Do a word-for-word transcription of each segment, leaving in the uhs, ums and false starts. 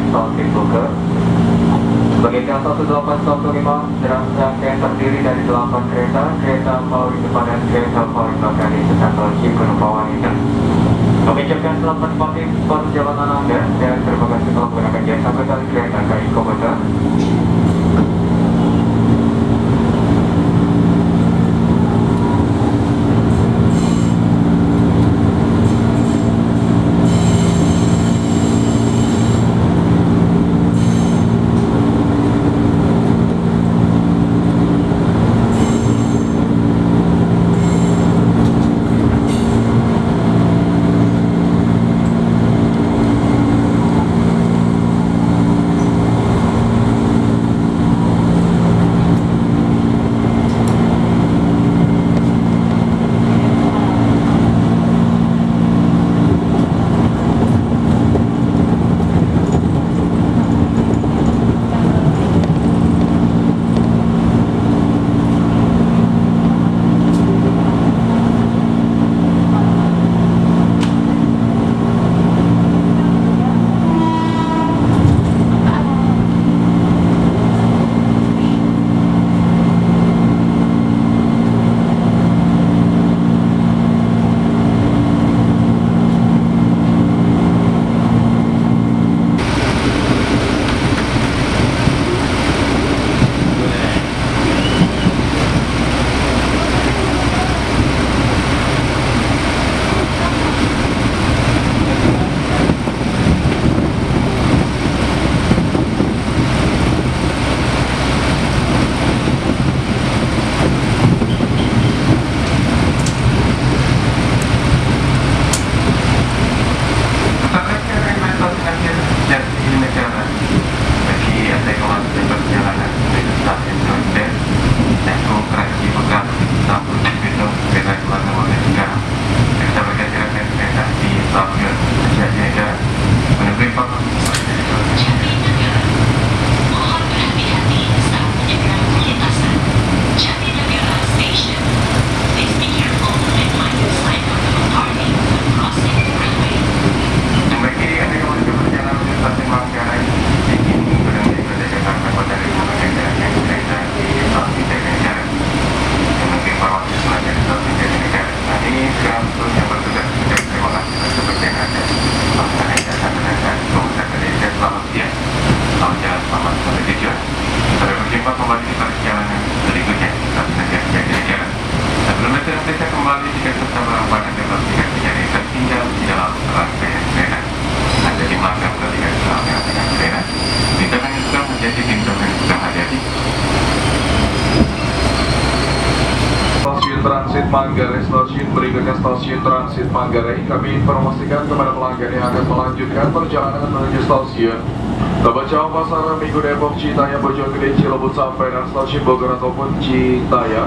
Tol Cipluke. Sebagai K satu delapan satu lima, dalam rangkaian terdiri dari delapan kereta, kereta paling depan dan kereta paling belakang di sekitar Tol Cipenumpawan ini. Kami ucapkan selamat menikmati perjalanan Anda dan terima kasih telah menggunakan jasa bekal kereta K I Komuter. Transit Manggarai Stasiun berikutnya stasiun Transit Manggarai. Kami informasikan kepada pelanggan yang akan melanjutkan perjalanan menuju stasiun Tabacau Pasar Minggu Depok Citaya Bojonggede Cilebut sampai dan stasiun Bogor ataupun Citaya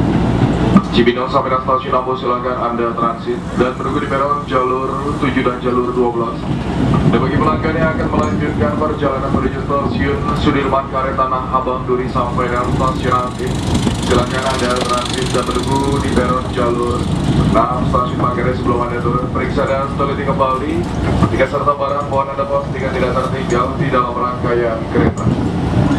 Cibinong sampai dan stasiun Ambo, silakan Anda transit dan menunggu di peron jalur tujuh dan jalur dua belas. Dan bagi pelanggan yang akan melanjutkan perjalanan menuju stasiun Sudirman Karet Tanah Abang Duri sampai dan stasiun Antin, silakan Anda transit dan menunggu di peron jalur enam stasiun Manggarai sebelum Anda turun. Periksa dan teliti kembali tiket serta barang mohon Anda pastikan tidak tertinggal di dalam rangkaian kereta.